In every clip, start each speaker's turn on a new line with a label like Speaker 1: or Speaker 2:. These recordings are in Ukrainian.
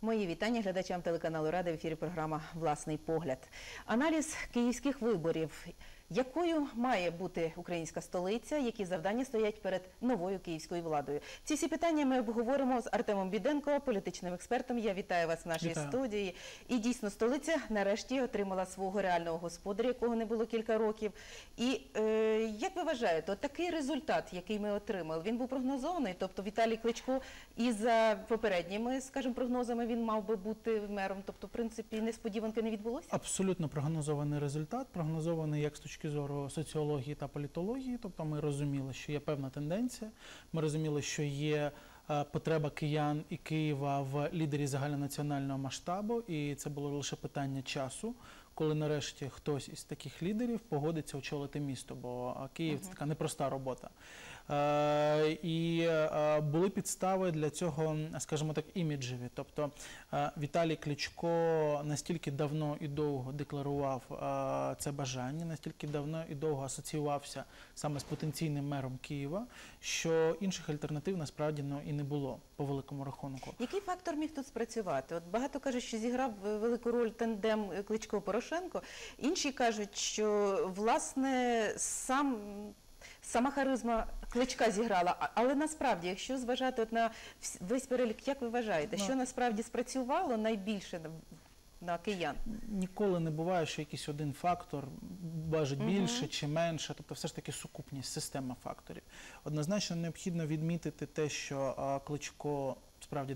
Speaker 1: Мої вітання глядачам телеканалу Рада. В ефірі програма «Власний погляд». Аналіз київських виборів. Якою має бути українська столиця, які завдання стоять перед новою київською владою? Ці всі питання ми обговоримо з Артемом Біденко, політичним експертом. Я вітаю вас в нашій студії. І дійсно, столиця нарешті отримала свого реального господаря, якого не було кілька років. І як ви вважаєте, такий результат, який ми отримали, він був прогнозований? Тобто Віталій Кличко і за попередніми, скажімо, прогнозами він мав би бути мером? Тобто, в принципі, несподіванки не відбулося?
Speaker 2: Абсолютно прогнозований результат, прогнозований як з точки зору соціології та політології, тобто ми розуміли, що є певна тенденція, ми розуміли, що є потреба киян і Києва в лідері загальнонаціонального масштабу, і це було лише питання часу, коли нарешті хтось із таких лідерів погодиться очолити місто, бо Київ – це така непроста робота. І були підстави для цього, скажімо так, іміджеві. Тобто Віталій Кличко настільки давно і довго декларував це бажання, настільки давно і довго асоціювався саме з потенційним мером Києва, що інших альтернатив насправді і не було по великому рахунку.
Speaker 1: Який фактор міг тут спрацювати? От багато кажуть, що зіграв велику роль тандем Кличко-Порошенко. Інші кажуть, що, власне, сама харизма Кличка зіграла. Але насправді, якщо зважати на весь перелік, як ви вважаєте, що насправді спрацювало найбільше на киян?
Speaker 2: Ніколи не буває, що якийсь один фактор важить більше чи менше, тобто все ж таки сукупність, система факторів. Однозначно необхідно відмітити те, що Кличко справді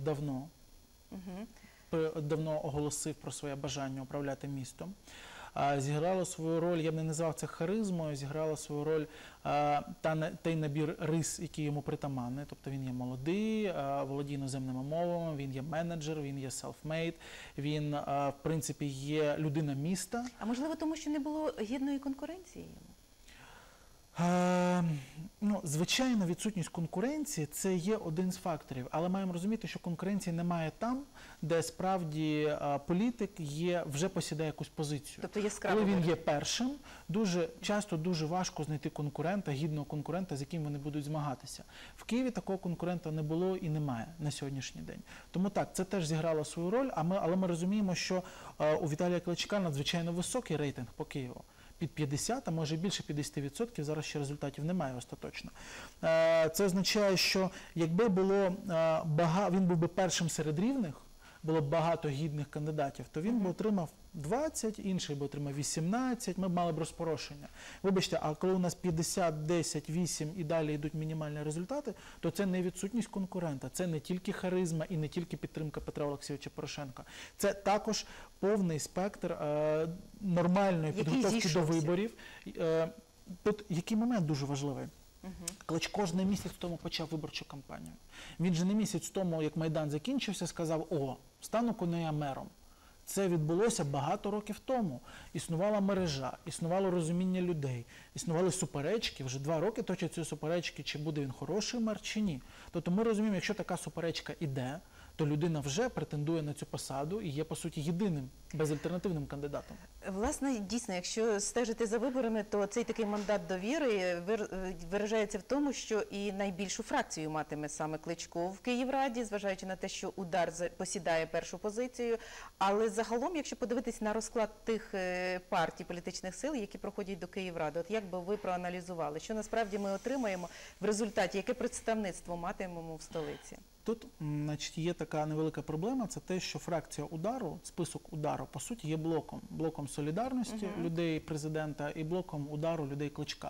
Speaker 2: давно оголосив про своє бажання управляти містом. Зіграло свою роль, я б не назвав це харизмою, зіграло свою роль той набір рис, які йому притаманні. Тобто він є молодий, володіє іноземними мовами, він є менеджер, він є self-made, він, в принципі, є людина міста.
Speaker 1: А можливо, тому що не було гідної конкуренції йому?
Speaker 2: Звичайно, відсутність конкуренції – це є один з факторів, але маємо розуміти, що конкуренції немає там, де справді політик вже посідає якусь позицію.
Speaker 1: Тобто яскраво.
Speaker 2: Коли він є першим, часто дуже важко знайти конкурента, гідного конкурента, з яким вони будуть змагатися. В Києві такого конкурента не було і немає на сьогоднішній день. Тому так, це теж зіграло свою роль, але ми розуміємо, що у Віталія Кличка надзвичайно високий рейтинг по Києву. Під 50, а може більше 50%, зараз ще результатів немає остаточно. Це означає, що якби він був би першим серед рівних, було б багато гідних кандидатів, то він би отримав 20, інший би отримав 18, ми б мали б розпорошення. Вибачте, а коли у нас 50, 10, 8 і далі йдуть мінімальні результати, то це не відсутність конкурента, це не тільки харизма і не тільки підтримка Петра Олексійовича Порошенка. Це також повний спектр нормальної підготовки до виборів. Тут який момент дуже важливий? Кличко ж не місяць тому почав виборчу кампанію. Він же не місяць тому, як Майдан закінчився, сказав: стану я мером. Це відбулося багато років тому. Існувала мережа, існувало розуміння людей, існували суперечки. Вже 2 роки точать ці суперечки, чи буде він хороший мер, чи ні. Тобто ми розуміємо, якщо така суперечка іде, то людина вже претендує на цю посаду і є, по суті, єдиним безальтернативним кандидатом.
Speaker 1: Власне, дійсно, якщо стежити за виборами, то цей такий мандат довіри виражається в тому, що і найбільшу фракцію матиме саме Кличко в Київраді, зважаючи на те, що УДАР посідає першу позицію. Але загалом, якщо подивитись на розклад тих партій, політичних сил, які проходять до Київради, от як би ви проаналізували, що насправді ми отримаємо в результаті, яке представництво матимемо в столиці?
Speaker 2: Тут, значить, є така невелика проблема, це те, що фракція УДАРу, список УДАРу, по суті, є блоком солідарності людей президента і блоком УДАРу людей Кличка.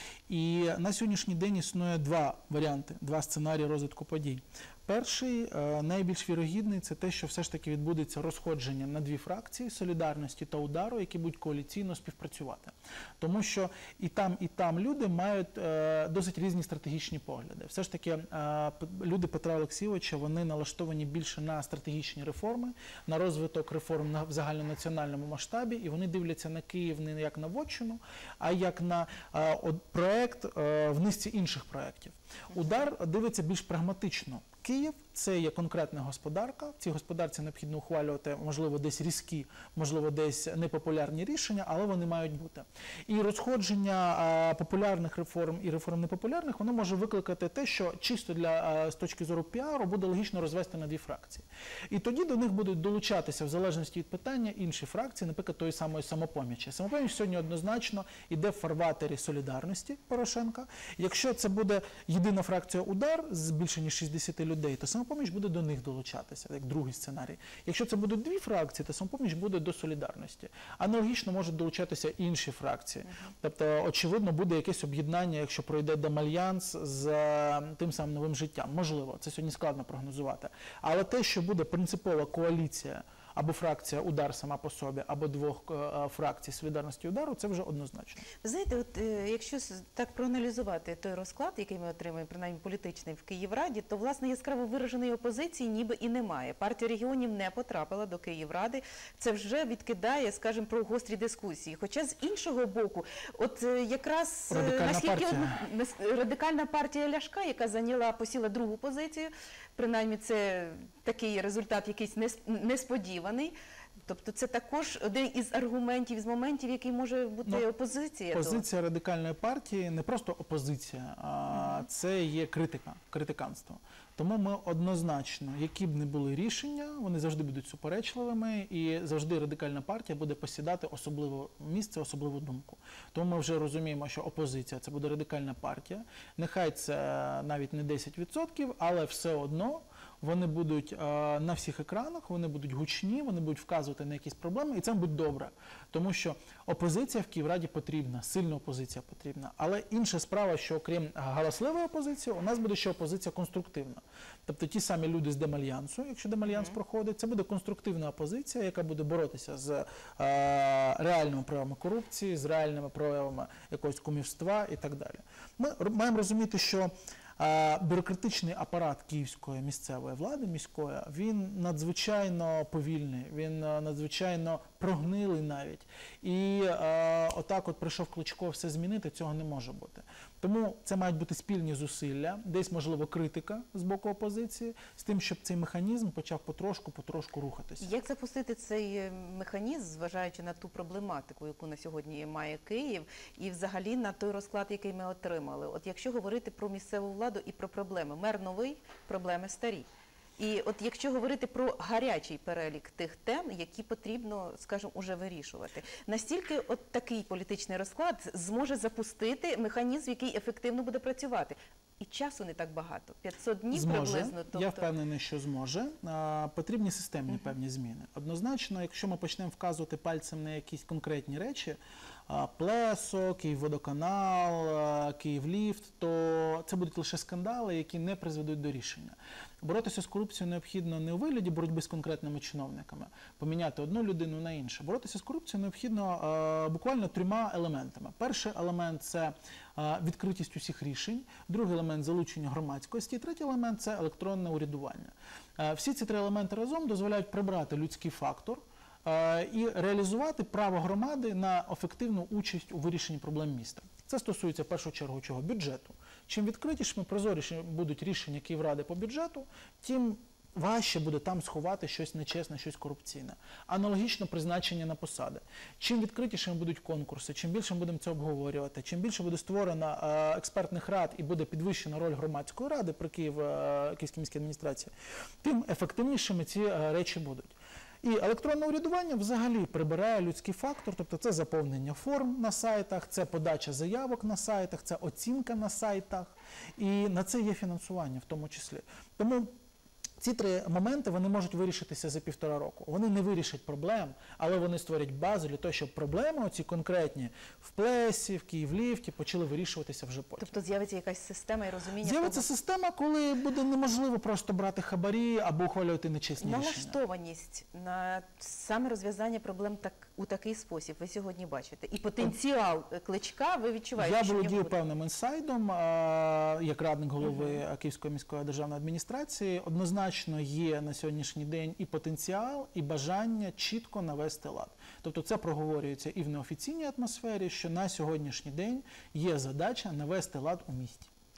Speaker 2: І на сьогоднішній день існує 2 варіанти, 2 сценарії розвитку подій. Перший, найбільш вірогідний, це те, що все ж таки відбудеться розходження на 2 фракції – солідарності та УДАРу, які будуть коаліційно співпрацювати. Тому що і там люди мають досить різні стратегічні погляди. Все ж таки люди Петра Олексійовича, вони налаштовані більше на стратегічні реформи, на розвиток реформ в загальнонаціональному масштабі, і вони дивляться на Київ не як на вотчину, а як на проект в низці інших проєктів. УДАР дивиться більш прагматично. Київ – це є конкретна господарка. В цій господарці необхідно ухвалювати, можливо, десь різкі, можливо, десь непопулярні рішення, але вони мають бути. І розходження популярних реформ і реформ непопулярних, воно може викликати те, що чисто з точки зору піару буде логічно розвести на дві фракції. І тоді до них будуть долучатися, в залежності від питання, інші фракції, наприклад, тої самої «Самопомічі». «Самопоміч» сьогодні однозначно йде в фарватері солідарності Порошенка. Якщо це буде єдина фракція «Удар» з більше ніж 60 людей, то «Самопоміч» буде до них долучатися, як другий сценарій. Якщо це будуть дві фракції, то «Самопоміч» буде до солідарності. Аналогічно можуть долучатися інші фракції. Тобто, очевидно, буде якесь об'єднання, якщо пройде демальянс з тим самим «Новим життям». Можливо, це сьогодні складно прогнозувати. Але те, що буде принципова коаліція або фракція «Удар» сама по собі, або двох фракцій «Солідарності» «Удару», це вже однозначно.
Speaker 1: Ви знаєте, от якщо так проаналізувати той розклад, який ми отримуємо, принаймні політичний в Київраді, то, власне, яскраво вираженої опозиції ніби і немає. Партія регіонів не потрапила до Київради. Це вже відкидає, скажімо, про гострі дискусії. Хоча з іншого боку, от якраз радикальна партія Ляшка, яка посіла другу позицію, принаймні це такий результат якийсь несподіваний. Тобто це також один із аргументів, із моментів, який може бути опозиція.
Speaker 2: Позиція радикальної партії не просто опозиція, а це є критика, критиканство. Тому ми однозначно, які б не були рішення, вони завжди будуть суперечливими, і завжди радикальна партія буде посідати особливе місце, особливу думку. Тому ми вже розуміємо, що опозиція – це буде радикальна партія. Нехай це навіть не 10%, але все одно вони будуть на всіх екранах, вони будуть гучні, вони будуть вказувати на якісь проблеми, і це буде добре. Тому що опозиція в Київраді потрібна, сильна опозиція потрібна. Але інша справа, що окрім галасливої опозиції, у нас буде ще опозиція конструктивна. Тобто ті самі люди з демальянсу, якщо демальянс проходить, це буде конструктивна опозиція, яка буде боротися з реальними проявами корупції, з реальними проявами якогось кумівства і так далі. Ми маємо розуміти, що бюрократичний апарат київської місцевої влади, міської, він надзвичайно повільний, він надзвичайно прогнилий навіть. І отак от прийшов Кличко все змінити, цього не може бути. Тому це мають бути спільні зусилля, десь, можливо, критика з боку опозиції, з тим, щоб цей механізм почав потрошку рухатися.
Speaker 1: Як запустити цей механізм, зважаючи на ту проблематику, яку на сьогодні має Київ, і взагалі на той розклад, який ми отримали? От якщо говорити про місцеву владу і про проблеми. Мер новий, проблеми старі. І от якщо говорити про гарячий перелік тих тем, які потрібно, скажімо, уже вирішувати, настільки от такий політичний розклад зможе запустити механізм, який ефективно буде працювати? І часу не так багато. 500 днів приблизно. Тобто...
Speaker 2: Я впевнений, що зможе. Потрібні системні певні зміни. Однозначно, якщо ми почнемо вказувати пальцем на якісь конкретні речі, Плесо, Київводоканал, Київліфт, то це будуть лише скандали, які не призведуть до рішення. Боротися з корупцією необхідно не у вигляді боротьби з конкретними чиновниками, поміняти одну людину на іншу. Боротися з корупцією необхідно буквально трьома елементами. Перший елемент – це відкритість усіх рішень, другий елемент – залучення громадськості, третій елемент – це електронне урядування. Всі ці три елементи разом дозволяють прибрати людський фактор і реалізувати право громади на ефективну участь у вирішенні проблем міста. Це стосується в першу чергу чого? Бюджету. Чим відкритішими, прозорішими будуть рішення Київради по бюджету, тим важче буде там сховати щось нечесне, щось корупційне. Аналогічно призначення на посади. Чим відкритішими будуть конкурси, чим більше ми будемо це обговорювати, чим більше буде створено експертних рад і буде підвищена роль громадської ради при Київській міській адміністрації, тим ефективнішими ці речі будуть. І електронне урядування взагалі прибирає людський фактор, тобто це заповнення форм на сайтах, це подача заявок на сайтах, це оцінка на сайтах, і на це є фінансування в тому числі. Тому ці три моменти вони можуть вирішитися за 1,5 року. Вони не вирішать проблем, але вони створять базу для того, щоб проблеми оці конкретні в Плесі, в Київліфті почали вирішуватися вже потім.
Speaker 1: Тобто з'явиться якась система і розуміння?
Speaker 2: З'явиться система, коли буде неможливо просто брати хабарі або ухвалювати нечесні рішення.
Speaker 1: Налаштованість на саме розв'язання проблем у такий спосіб ви сьогодні бачите. І потенціал Кличка ви відчуваєте?
Speaker 2: Я володію певним інсайдом, як радник голови Київської міської державної адміністрації. Однозначно є на сьогоднішній день і потенціал, і бажання чітко навести лад. Тобто це проговорюється і в неофіційній атмосфері, що на сьогоднішній день є задача навести лад у місті.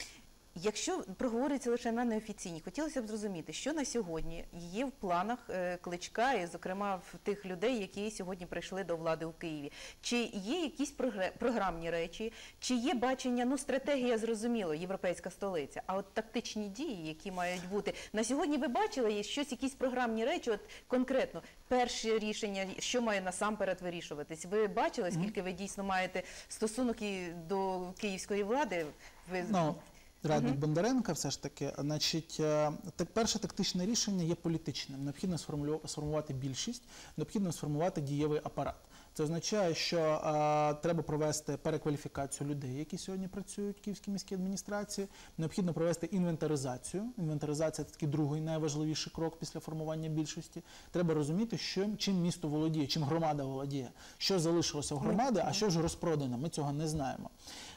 Speaker 1: Якщо проговориться лише на неофіційні, хотілося б зрозуміти, що на сьогодні є в планах Кличка, і, зокрема, в тих людей, які сьогодні прийшли до влади у Києві. Чи є якісь програмні речі, чи є бачення, ну, стратегія, зрозуміло, європейська столиця, а от тактичні дії, які мають бути. На сьогодні ви бачили є щось, якісь програмні речі, от конкретно, перше рішення, що має насамперед вирішуватись? Ви бачили, скільки ви дійсно маєте стосунок і до київської влади? Ви...
Speaker 2: Радник Бондаренка все ж таки, значить, перше тактичне рішення є політичним. Необхідно сформувати більшість, необхідно сформувати дієвий апарат. Це означає, що треба провести перекваліфікацію людей, які сьогодні працюють в Київській міській адміністрації. Необхідно провести інвентаризацію. Інвентаризація – це такий другий найважливіший крок після формування більшості. Треба розуміти, чим місто володіє, чим громада володіє, що залишилося в громади, а що вже розпродано. Ми цього не знаємо.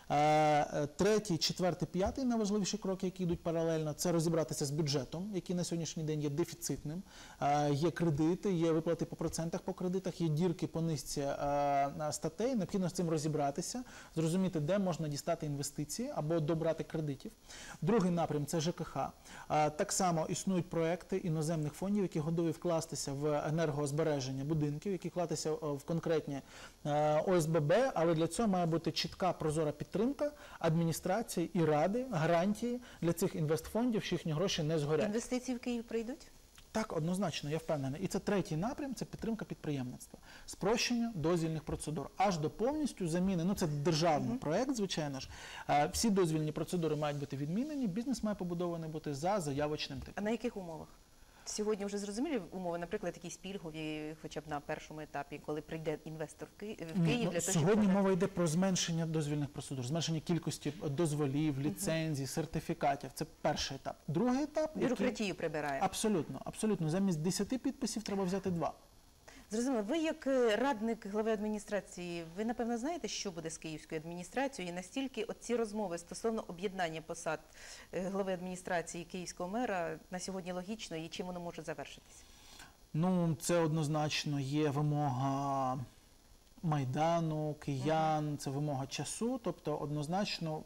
Speaker 2: Третій, четвертий, п'ятий найважливіші кроки, які йдуть паралельно, це розібратися з бюджетом, який на сьогоднішній день є дефіцитним. Є кредити, є виплати по процентах по кредитах, є дірки по низці статей. Необхідно з цим розібратися, зрозуміти, де можна дістати інвестиції або добрати кредитів. Другий напрям – це ЖКХ. Так само існують проекти іноземних фондів, які готові вкластися в енергозбереження будинків, які вкластися в конкретні ОСББ, але для цього має бути чітка, прозора підтримка адміністрації і ради, гарантії для цих інвестфондів, що їхні гроші не згорять.
Speaker 1: Інвестиції в Київ прийдуть?
Speaker 2: Так, однозначно, я впевнений. І це третій напрям – це підтримка підприємництва. Спрощення дозвільних процедур. Аж до повністю заміни, ну це державний проєкт, звичайно ж. Всі дозвільні процедури мають бути відмінені, бізнес має побудований бути за заявочним типом.
Speaker 1: А на яких умовах? Сьогодні вже зрозумілі умови, наприклад, якісь пільгові, хоча б на першому етапі, коли прийде інвестор в Київ для того, щоб...
Speaker 2: Сьогодні мова йде про зменшення дозвільних процедур, зменшення кількості дозволів, ліцензій, сертифікатів. Це перший етап. Другий етап...
Speaker 1: Бюрократію прибирає.
Speaker 2: Абсолютно, абсолютно. Замість 10 підписів треба взяти 2.
Speaker 1: Зрозуміло. Ви як радник глави адміністрації, ви, напевно, знаєте, що буде з київською адміністрацією, і настільки ці розмови стосовно об'єднання посад глави адміністрації і київського мера на сьогодні логічно, і чим воно може завершитися?
Speaker 2: Ну, це однозначно є вимога Майдану, киян, це вимога часу, тобто однозначно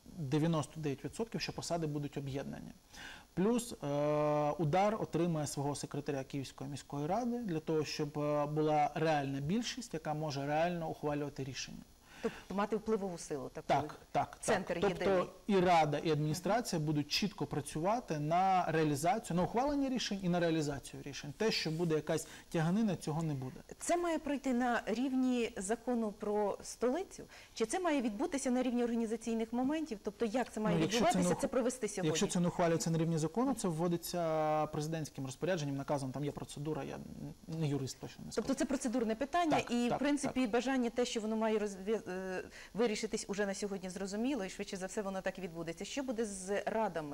Speaker 2: 99%, що посади будуть об'єднані. Плюс УДАР отримає свого секретаря Київської міської ради для того, щоб була реальна більшість, яка може реально ухвалювати рішення.
Speaker 1: Тобто мати впливову силу таку?
Speaker 2: Так.
Speaker 1: Центр єдиний.
Speaker 2: Тобто і Рада, і адміністрація будуть чітко працювати на реалізацію, на ухвалення рішень і на реалізацію рішень. Те, що буде якась тяганина, цього не буде.
Speaker 1: Це має пройти на рівні закону про столицю? Чи це має відбутися на рівні організаційних моментів? Тобто як це має відбуватися, це провести сьогодні?
Speaker 2: Якщо це не ухвалюється на рівні закону, це вводиться президентським розпорядженням, наказом, там є процедура, я не юрист точно не скажу.
Speaker 1: Тобто це процедурне питання в принципі, бажання те, що воно має вирішитись уже на сьогодні зрозуміло, і швидше за все воно так і відбудеться. Що буде з радами,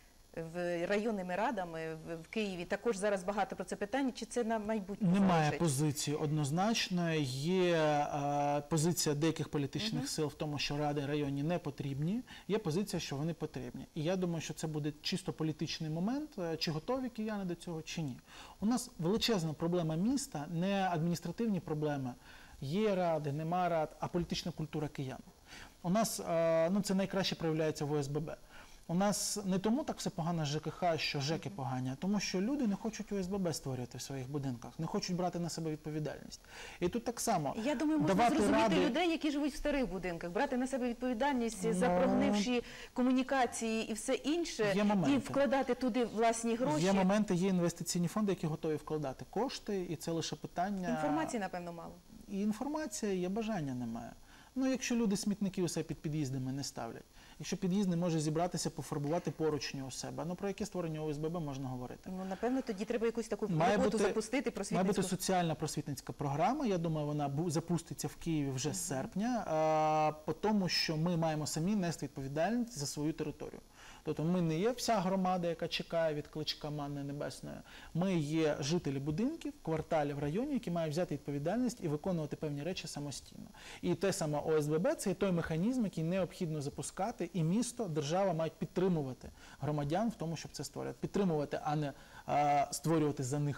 Speaker 1: районними радами в Києві? Також зараз багато про це питання. Чи це на майбутнє?
Speaker 2: Немає позиції однозначно. Є позиція деяких політичних сил в тому, що ради районні не потрібні. Є позиція, що вони потрібні. І я думаю, що це буде чисто політичний момент, чи готові кияни до цього, чи ні. У нас величезна проблема міста, не адміністративні проблеми. Є ради, нема рад, а політична культура киян. У нас, це найкраще проявляється в ОСББ. У нас не тому так все погано з ЖКХ, що ЖЕКи погані, а тому, що люди не хочуть ОСББ створювати в своїх будинках, не хочуть брати на себе відповідальність. І тут так само.
Speaker 1: Я думаю, можна зрозуміти людей, які живуть в старих будинках, брати на себе відповідальність за прогнивші комунікації і все інше, і вкладати туди власні гроші.
Speaker 2: Є моменти, є інвестиційні фонди, які готові вкладати кошти, і це лише питання...
Speaker 1: Інформації, напевно, мало.
Speaker 2: І інформація є, бажання немає. Якщо люди смітники усе під під'їздами не ставлять, якщо під'їзд не може зібратися, пофарбувати поручні у себе, про яке створення ОСББ можна говорити?
Speaker 1: Напевно, тоді треба якусь таку роботу запустити просвітницьку.
Speaker 2: Має бути соціальна просвітницька програма, я думаю, вона запуститься в Києві вже з серпня, по тому, що ми маємо самі нести відповідальність за свою територію. Тобто ми не є вся громада, яка чекає від Кличка манни небесної. Ми є жителі будинків, кварталів, районів, які мають взяти відповідальність і виконувати певні речі самостійно. І те саме ОСББ – це є той механізм, який необхідно запускати, і місто, держава мають підтримувати громадян в тому, щоб це створювати. Підтримувати, а не створювати за них.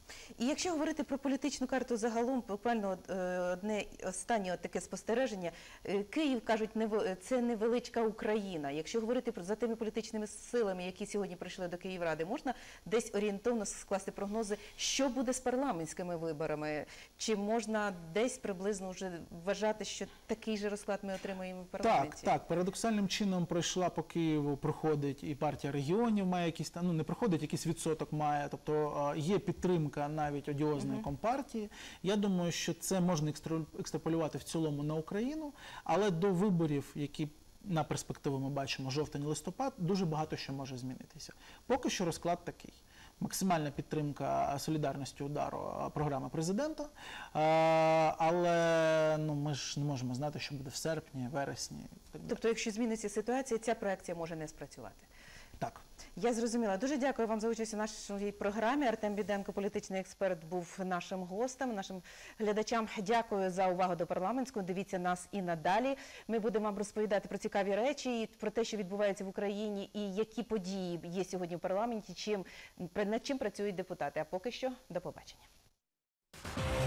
Speaker 1: І якщо говорити про політичну карту загалом, буквально одне останнє таке спостереження. Київ, кажуть, це невеличка Україна. Якщо говорити за тими політичними силами, які сьогодні прийшли до Київради, можна десь орієнтовно скласти прогнози, що буде з парламентськими виборами? Чи можна десь приблизно вже вважати, що такий же розклад ми отримаємо в парламенті?
Speaker 2: Так. Парадоксальним чином пройшла по Києву, проходить і партія регіонів, має якийсь, не проходить, якийсь відсоток має, тобто є підтримка навіть одіозної компартії. Я думаю, що це можна екстраполювати в цілому на Україну, але до виборів, які на перспективу ми бачимо жовтень-листопад, дуже багато що може змінитися. Поки що розклад такий. Максимальна підтримка солідарності удару програми президента, але ми ж не можемо знати, що буде в серпні, вересні.
Speaker 1: Тобто, якщо зміниться ситуація, ця проекція може не спрацювати?
Speaker 2: Так.
Speaker 1: Я зрозуміла. Дуже дякую вам за участь у нашій програмі. Артем Біденко, політичний експерт, був нашим гостем, нашим глядачам. Дякую за увагу до парламентського. Дивіться нас і надалі. Ми будемо вам розповідати про цікаві речі, про те, що відбувається в Україні і які події є сьогодні в парламенті, над чим працюють депутати. А поки що, до побачення.